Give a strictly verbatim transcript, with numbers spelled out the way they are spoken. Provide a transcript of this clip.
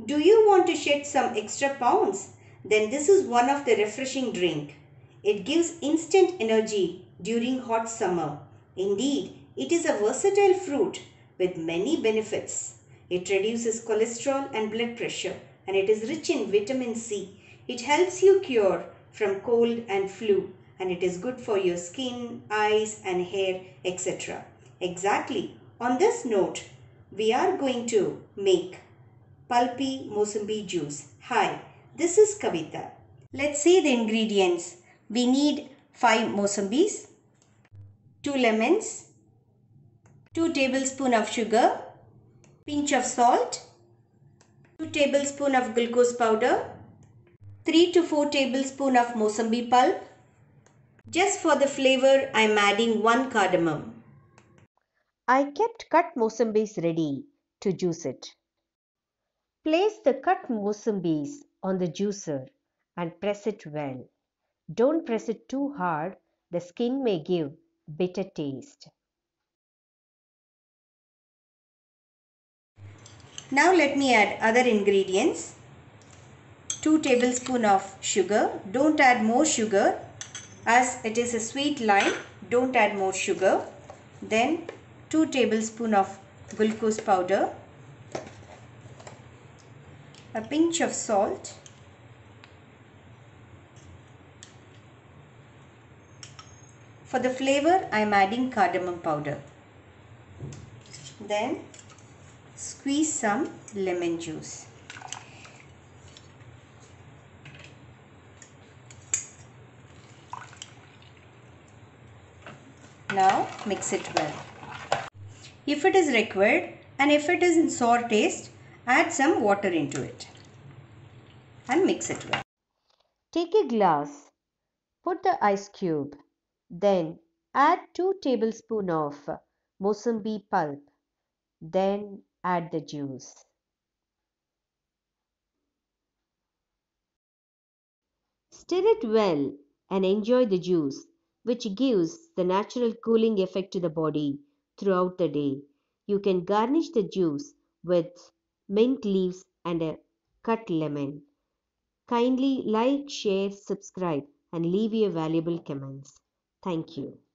Do you want to shed some extra pounds? Then this is one of the refreshing drink. It gives instant energy during hot summer. Indeed, it is a versatile fruit with many benefits. It reduces cholesterol and blood pressure, and it is rich in vitamin C. It helps you cure from cold and flu, and it is good for your skin, eyes and hair, et cetera. Exactly. On this note, we are going to make Pulpy Mosambi juice. Hi, this is Kavitha. Let's see the ingredients. We need five Mosambis, two lemons, two tablespoons of sugar, pinch of salt, two tablespoons of glucose powder, three to four tablespoons of Mosambi pulp. Just for the flavor, I am adding one cardamom. I kept cut Mosambis ready to juice it. Place the cut Mosambis on the juicer and press it well. Don't press it too hard, the skin may give bitter taste. Now let me add other ingredients. two tablespoons of sugar. Don't add more sugar as it is a sweet lime. Don't add more sugar. Then two tablespoons of glucose powder, a pinch of salt, for the flavor I am adding cardamom powder. Then squeeze some lemon juice. Now mix it well. If it is required and if it is in sour taste, add some water into it and mix it well. Take a glass, put the ice cube, then add two tablespoons of Mosambi pulp, then add the juice. Stir it well and enjoy the juice, which gives the natural cooling effect to the body throughout the day. You can garnish the juice with mint leaves and a cut lemon. Kindly like, share, subscribe and leave your valuable comments. Thank you.